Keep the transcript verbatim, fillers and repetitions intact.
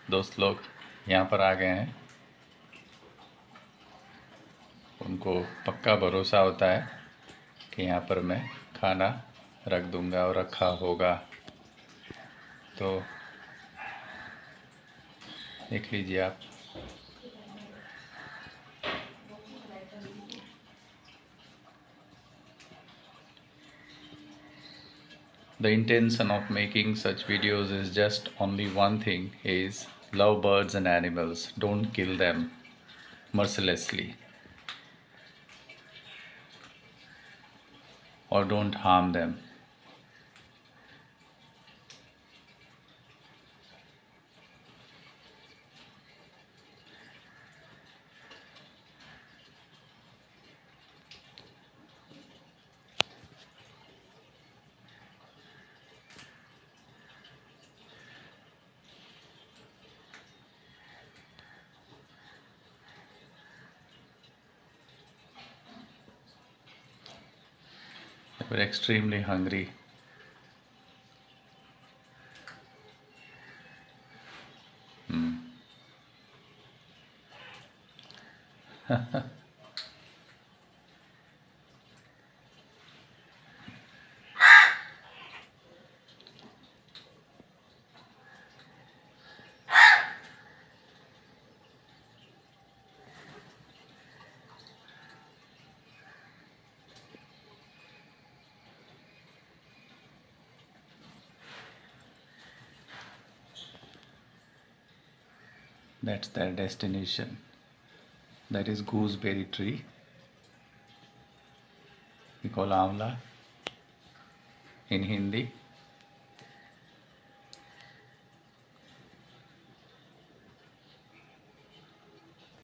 दोस्त लोग यहाँ पर आ गए हैं। उनको पक्का भरोसा होता है कि यहाँ पर मैं खाना रख दूँगा और रखा होगा। तो देख लीजिए आप। The intention of making such videos is just only one thing, is love birds and animals. Don't kill them mercilessly or don't harm them. We're extremely hungry. Hmm. That's their destination. That is gooseberry tree. We call amla in Hindi.